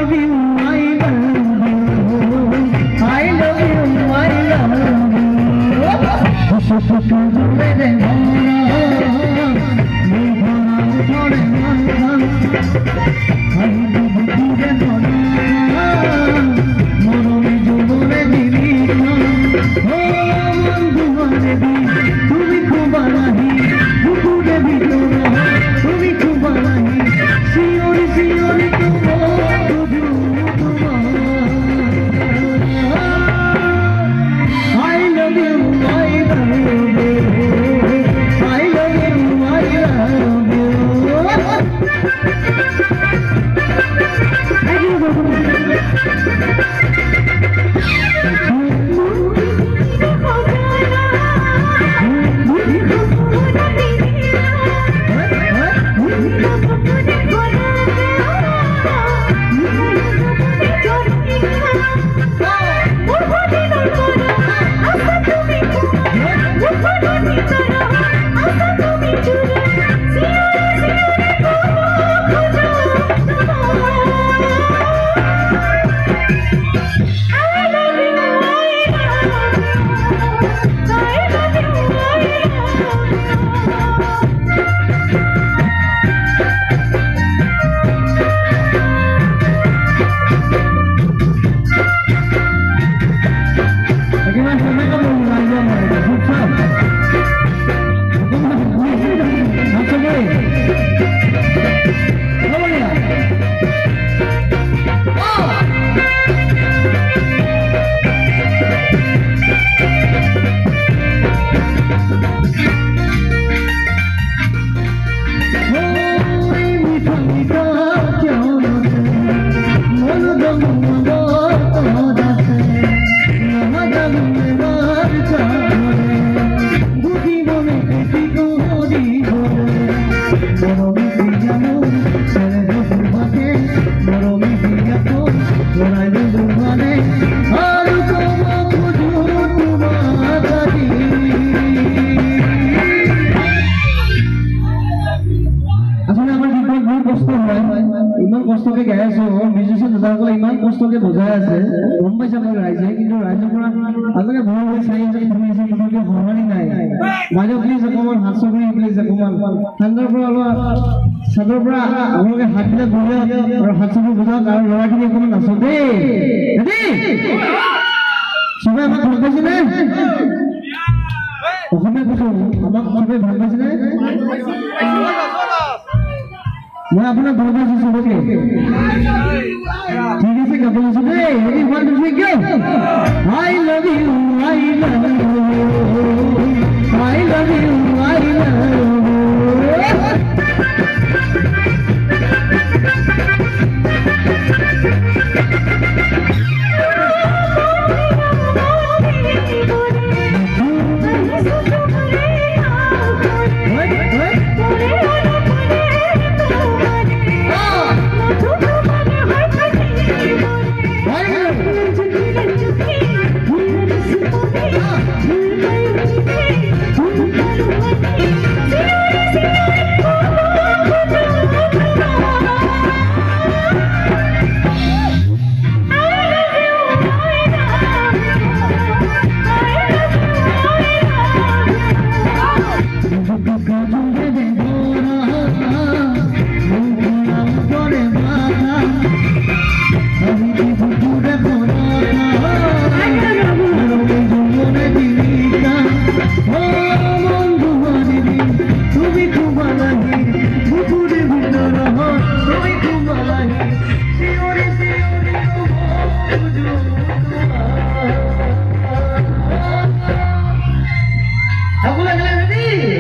love you, I love you. I love you, I love you. Such a mere mora, me thode mara. I love you, mora. Moro me jubore dilina. Oh, mandu mare di, tumi kubarahi, bukure bhitora, tumi kubarahi. Siori siori tumo, tuju tumo. I love you, I love you. I love you, I love you. Thank you. কষ্টকে গাই আছো musician দাদাসকলে ইমান কষ্টকে বজাই আছে গম পাইছে আমাৰ ৰাইজে কিন্তু ৰাইজৰ পৰা আপোনালোকে ভুল হৈ চাই আছে শুনি আছে কিন্তু সমানি নাই বাইদেউ প্লিজ অকমান হাত চকৰি প্লিজ অকমান ঠাণ্ডাৰ পৰা অলপ চাদৰ পৰা আপোনালোকে হাতবিলাক ঘূৰাই আৰু হাত চকৰি বজাওক আৰু ল'ৰাখিনি অকমান নাচো দেই ৰেডি সবাই আমাক ভাল পাইছেনে অসমীয়া কৈছো আমাক সবাই ভাল পাইছেনে मैं अपना बर्बाद से सुबह के ठीक है से कब बोले सुबह ये वन टू थ्री क्यों I love you I love you I love you I love you Aku lagi ready.